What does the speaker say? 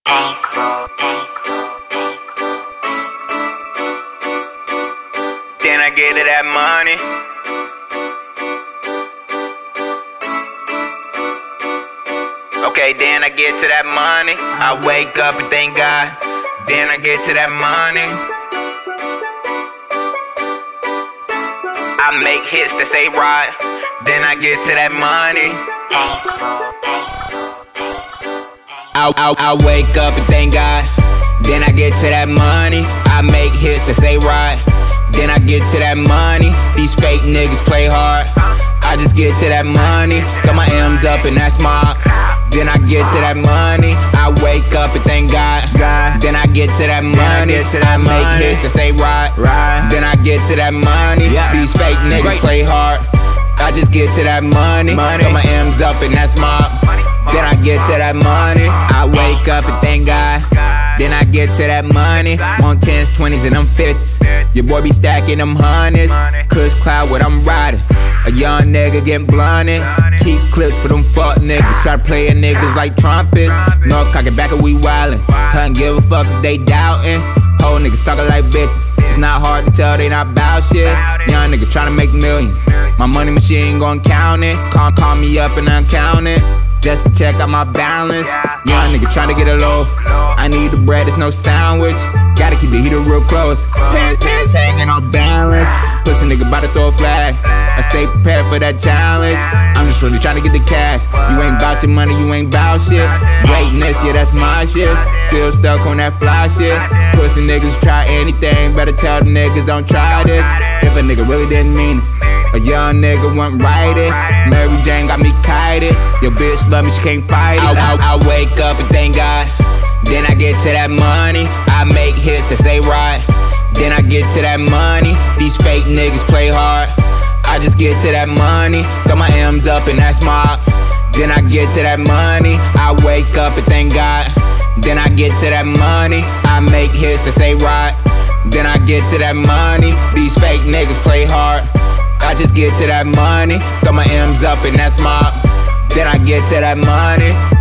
Then I get to that money. Okay, then I get to that money. I wake up and thank God. Then I get to that money. I make hits that say right. Then I get to that money. I wake up and thank God. Then I get to that money. I make hits that say right. Then I get to that money. These fake niggas play hard. I just get to that money. Got my M's up and that's my. Then I get to that money. I wake up and thank God. Then I get to that money. I make hits to say right. Then I get to that money. These fake niggas play hard. I just get to that money. Got my M's up and that's my. Then I get to that money. I wake up and thank God. Then I get to that money. On 10s, 20s, and them 50s. Your boy be stacking them hundreds. Kush cloud what I'm riding. A young nigga getting blunted. Keep clips for them fuck niggas. Try to play a niggas like trumpets. No cocking back and we wildin'. Couldn't give a fuck if they doubtin'. Whole niggas talking like bitches. It's not hard to tell they not bout shit. Young nigga tryna make millions. My money machine gon' count it. Call me up and uncount it. Just to check out my balance. Young nigga tryna get a loaf. I need the bread, it's no sandwich. Gotta keep the heater real close. Pants hanging on balance. Pussy nigga bout to throw a flag. I stay prepared for that challenge. I'm just really tryna get the cash. You ain't bout your money, you ain't bout shit. Greatness, yeah, that's my shit. Still stuck on that fly shit. Pussy niggas try anything. Better tell the niggas don't try this. If a nigga really didn't mean it. A young nigga wouldn't write it. Mary Jane got me kited. Your bitch love me, she can't fight it. I wake up and thank God. Then I get to that money. I make hits to say right. Then I get to that money. These fake niggas play hard. I just get to that money. Got my M's up and that's my. Then I get to that money. I wake up and thank God. Then I get to that money. I make hits to say right. Then I get to that money. These fake niggas play hard. I just get to that money. Got my M's up and that's my. Then I get to that money.